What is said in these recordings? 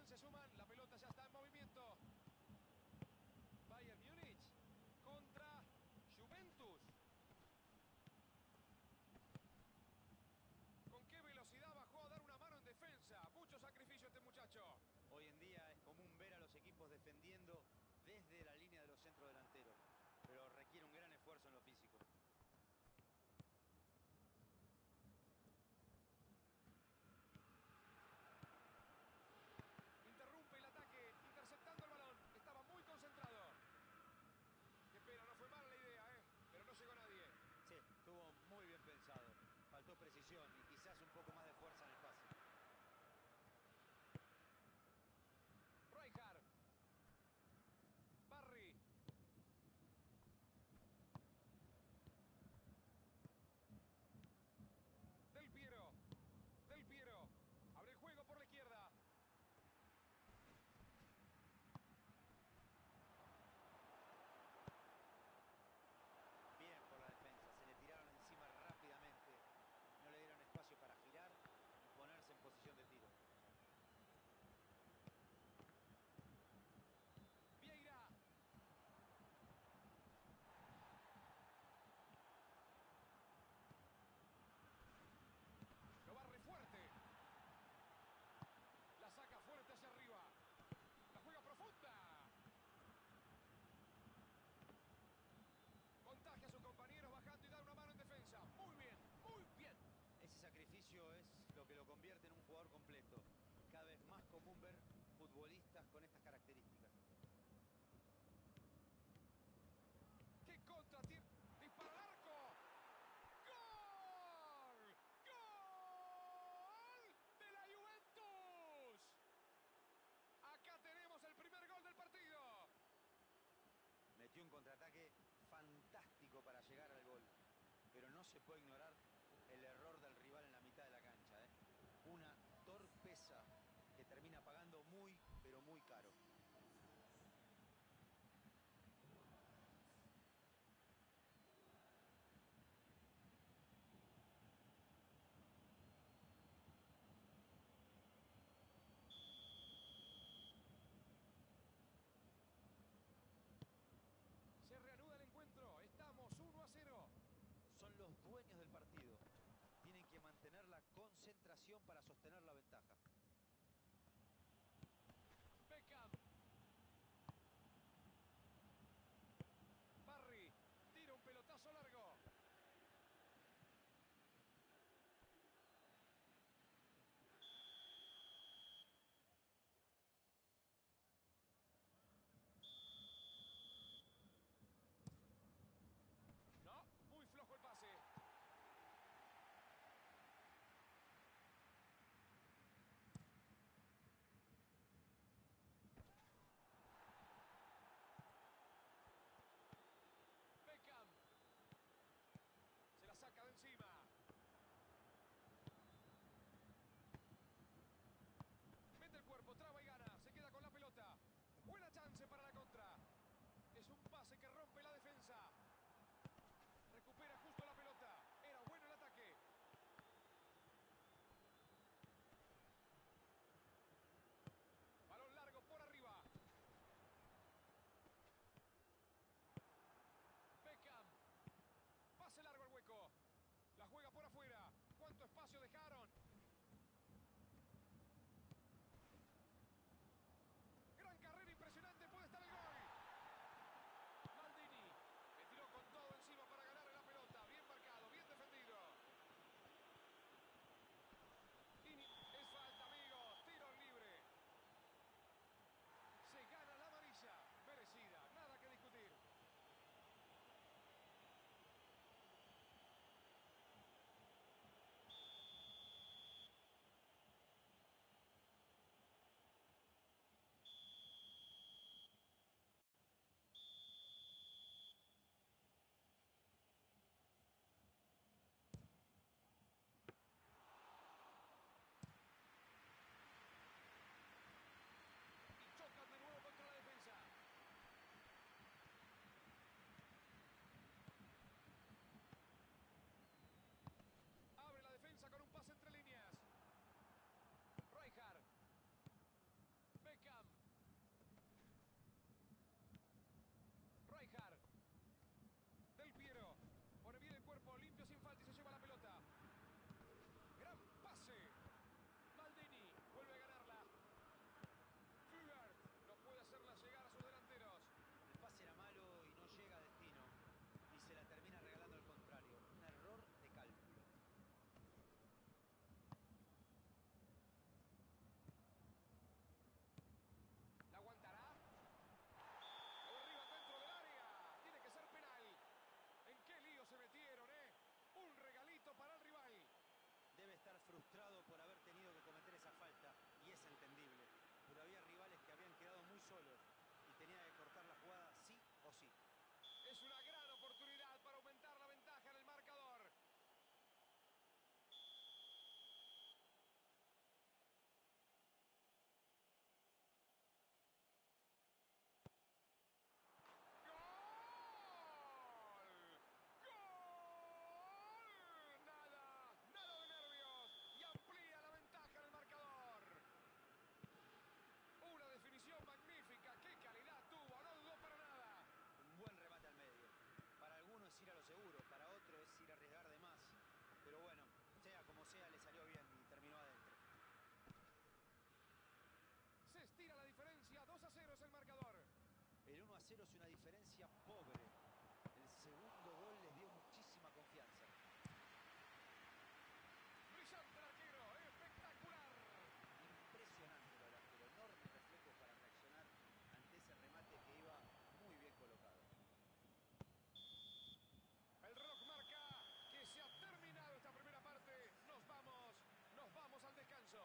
bien, se suman. La pelota ya está en movimiento. Bayern Múnich contra Juventus. ¿Con qué velocidad bajó a dar una mano en defensa? Mucho sacrificio este muchacho. Hoy en día es común ver a los equipos defendiendo desde la línea de los centrodelanteros, pero requiere un gran esfuerzo en lo físico. Interrumpe el ataque, interceptando el balón. Estaba muy concentrado. Qué pena, no fue mala la idea, pero no llegó nadie. Sí, estuvo muy bien pensado. Faltó precisión y quizás un poco más de fuerza en el pase. Rijkaard. Barry. Del Piero. Del Piero. Abre el juego por la izquierda. Bien por la defensa, se le tiraron encima rápidamente. No le dieron espacio para girar y ponerse en posición de tiro. Vieira. Lo barre fuerte. La saca fuerte hacia arriba. La juega profunda. Contagia a sus compañeros bajando y da una mano en defensa. Muy bien, muy bien. Ese sacrificio es lo que lo convierte en un jugador completo. Cada vez más común ver futbolistas con estas características. ¡Qué contra! ¡Dispara al arco! ¡Gol! ¡Gol de la Juventus! Acá tenemos el primer gol del partido. Metió un contraataque fantástico para llegar al gol. Pero no se puede ignorar el error del rival en la mitad de la cancha, ¿eh? Una torpeza que termina pagando muy, pero muy caro. Se reanuda el encuentro. Estamos 1-0. Son los dueños del partido. Tienen que mantener la concentración para sostener la ventaja. Beckham. Barry. Tira un pelotazo largo. No, muy flojo el pase. 0 es una diferencia pobre. El segundo gol les dio muchísima confianza. Brillante el arquero, espectacular. Impresionante lo del arquero, enormes reflejos para reaccionar ante ese remate que iba muy bien colocado. El reloj marca que se ha terminado esta primera parte. Nos vamos al descanso.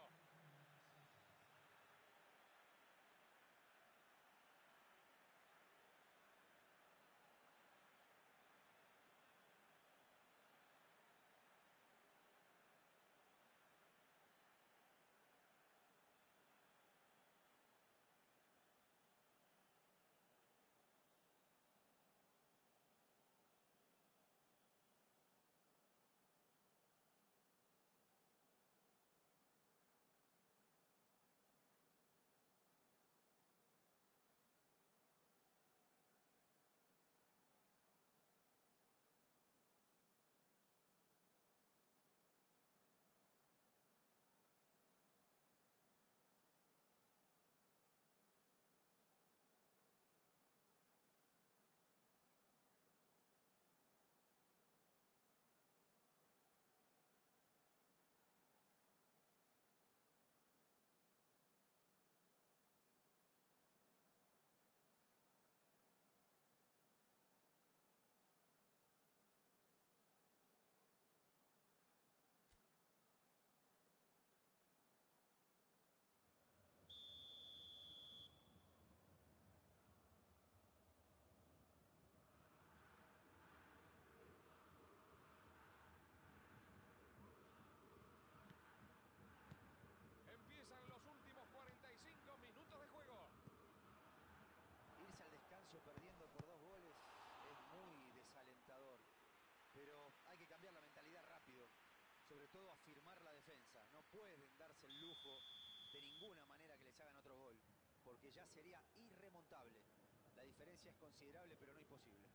Empiezan los últimos 45 minutos de juego. Irse al descanso perdiendo por 2 goles es muy desalentador. Pero hay que cambiar la mentalidad rápido. Sobre todo afirmar la defensa. No pueden darse el lujo de ninguna manera que les hagan otro gol. Porque ya sería irremontable. La diferencia es considerable, pero no imposible.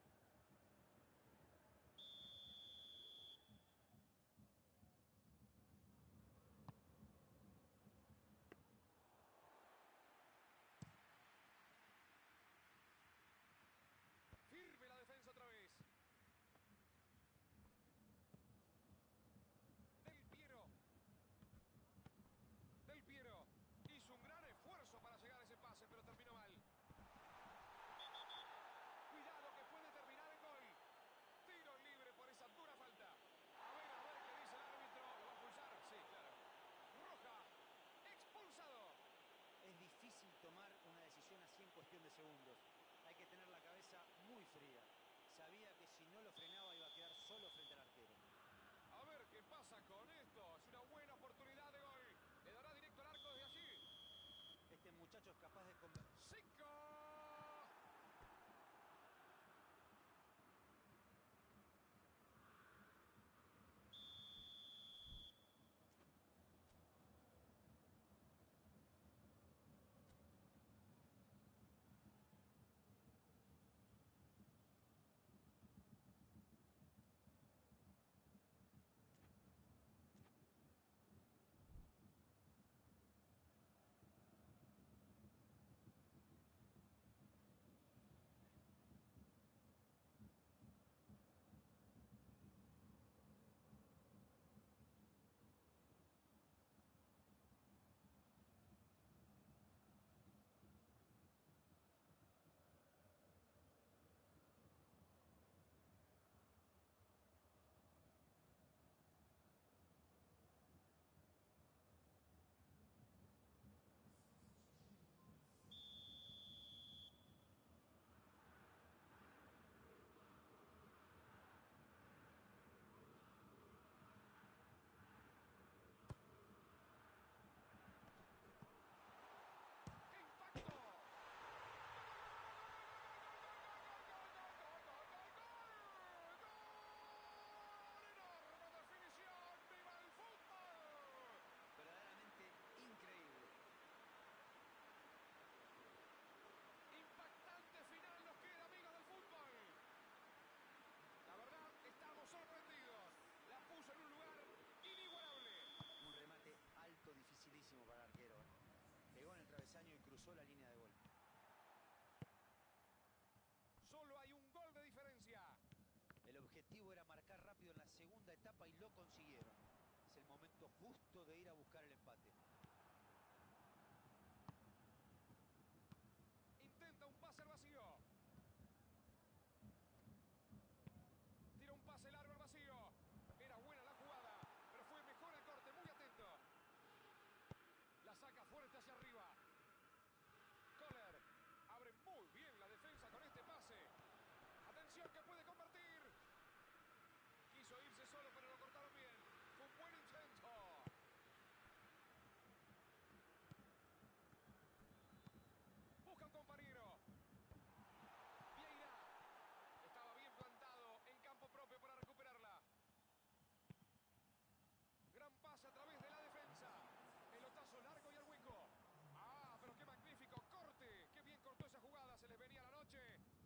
Firme la defensa otra vez. Del Piero. Del Piero. Hizo un gran esfuerzo para llegar a ese pase, pero terminó mal. Cuidado que puede terminar en gol. Tiro libre por esa dura falta. A ver qué dice el árbitro. ¿Lo va a expulsar? Sí, claro. Roja. Expulsado. Es difícil tomar una decisión así en cuestión de segundos. Hay que tener la cabeza muy fría. Sabía que si no lo frenaba iba a quedar solo frente al arquero. A ver qué pasa con esto. Es una buena oportunidad de gol. Le dará directo al arco desde allí. Este muchacho es capaz de convertir. ¡Cinco! objetivo era marcar rápido en la segunda etapa y lo consiguieron. Es el momento justo de ir a buscar el empate. Intenta un pase al vacío. Tira un pase largo al vacío. Era buena la jugada, pero fue mejor el corte, muy atento. La saca fuerte hacia arriba. Kohler abre muy bien la defensa con este pase. Atención que puede convertir. Quiso irse solo, pero lo cortaron bien. Fue un buen intento. Busca un compañero. Vieira. Estaba bien plantado en campo propio para recuperarla. Gran pase a través de la defensa. Pelotazo largo y al hueco. Ah, pero qué magnífico corte. Qué bien cortó esa jugada. Se les venía la noche.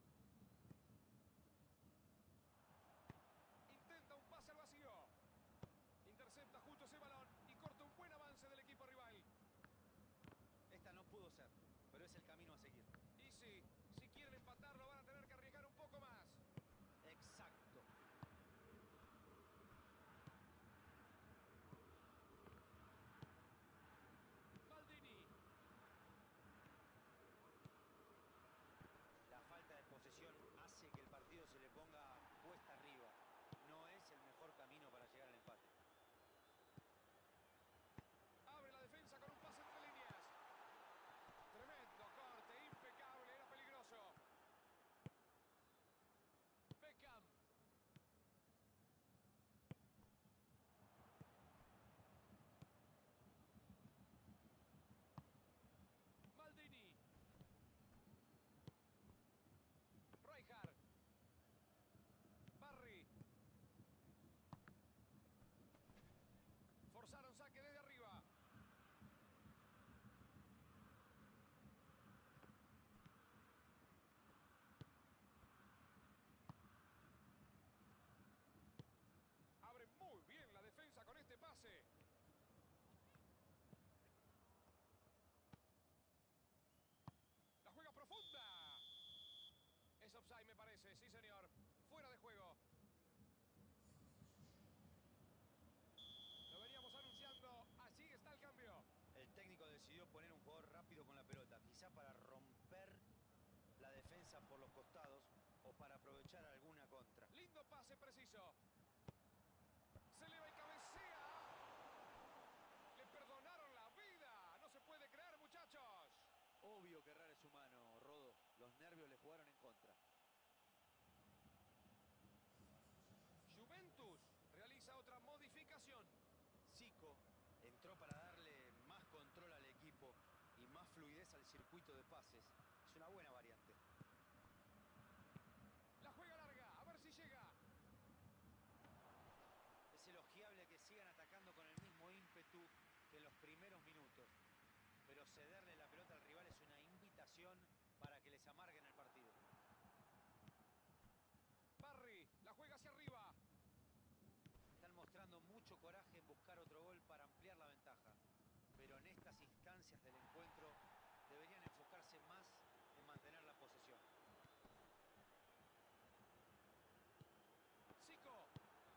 Intenta un pase al vacío. Intercepta justo ese balón y corta un buen avance del equipo rival. Esta no pudo ser, pero es el camino a seguir. Y sí, si quieren empatarlo van a tener que arriesgar un poco más. Exacto. Maldini. La falta de posesión hace que el partido se le ponga cuesta arriba. No es el mejor camino para llegar al empate. Abre la defensa con un pase entre líneas. Tremendo corte, impecable, era peligroso. Beckham. Maldini. Rijkaard. Barry. Forzaron saque desde arriba. Abre muy bien la defensa con este pase. La juega profunda. Es offside me parece, sí señor. Fuera de juego. Lo veníamos anunciando, allí está el cambio. El técnico decidió poner un jugador rápido con la pelota, quizá para romper la defensa por los costados o para aprovechar alguna contra. Lindo pase preciso. Se eleva y cabecea. Le perdonaron la vida. No se puede creer, muchachos. Obvio que errar es humano, Rodo. Los nervios le jugaron en contra. Juventus realiza otra modificación. Zico entró para darle más control al equipo y más fluidez al circuito de pases. Es una buena variante. La juega larga, a ver si llega. Es elogiable que sigan atacando con el mismo ímpetu que en los primeros minutos. Pero cederle la pelota al rival es una invitación para que les amarguen el partido. Barry, la juega hacia arriba. Están mostrando mucho coraje en buscar otro gol para ampliar la ventaja. Pero en estas instancias del encuentro deberían enfocarse más en mantener la posesión. Zico.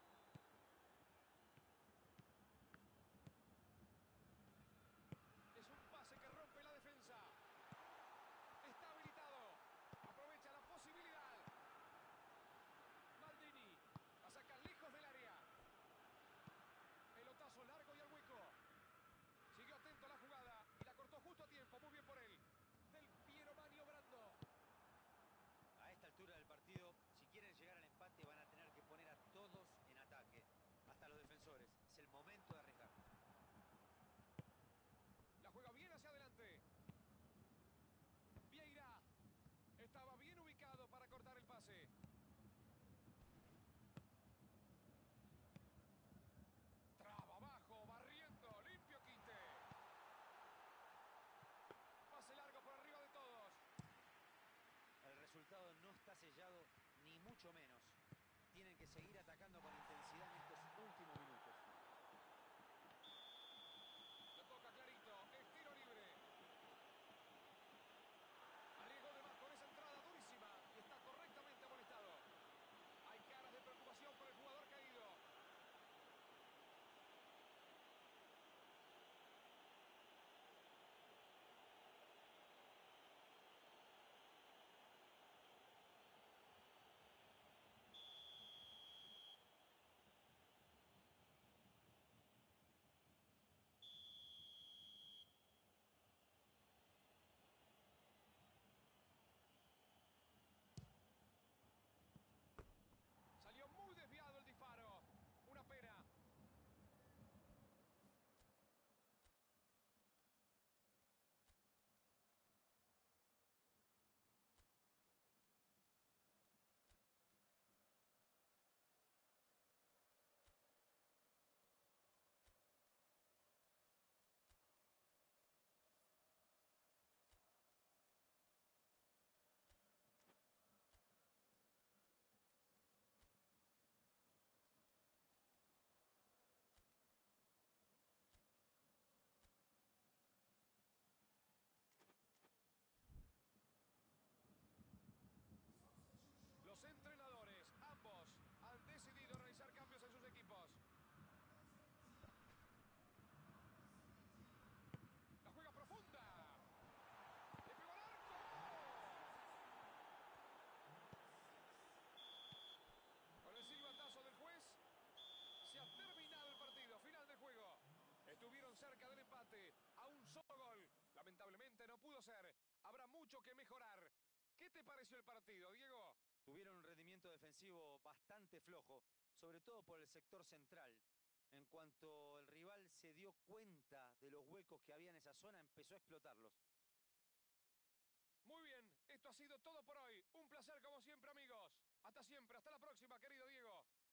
Es un pase que rompe la defensa. Está habilitado. Aprovecha la posibilidad. Maldini. La saca lejos del área. Pelotazo largo y al hueco. Siguió atento a la jugada y la cortó justo a tiempo. Muy bien por él. Del Piero maniobrando. A esta altura del partido, si quieren llegar al empate, van a tener que poner a todos en ataque. Hasta los defensores. Es el momento de arriesgar. La juega bien hacia adelante. Vieira. Estaba bien ubicado para cortar el pase. Traba abajo, barriendo, limpio quite. Pase largo por arriba de todos. El resultado no está sellado, ni mucho menos. Tienen que seguir atacando con intensidad en estos últimos minutos. Lo toca clarito, es tiro libre. Arriesgó de más con esa entrada durísima y está correctamente amonestado. Hay caras de preocupación por Habrá mucho que mejorar. ¿Qué te pareció el partido, Diego? Tuvieron un rendimiento defensivo bastante flojo, sobre todo por el sector central. En cuanto el rival se dio cuenta de los huecos que había en esa zona, empezó a explotarlos. Muy bien, esto ha sido todo por hoy. Un placer como siempre, amigos. Hasta siempre, hasta la próxima, querido Diego.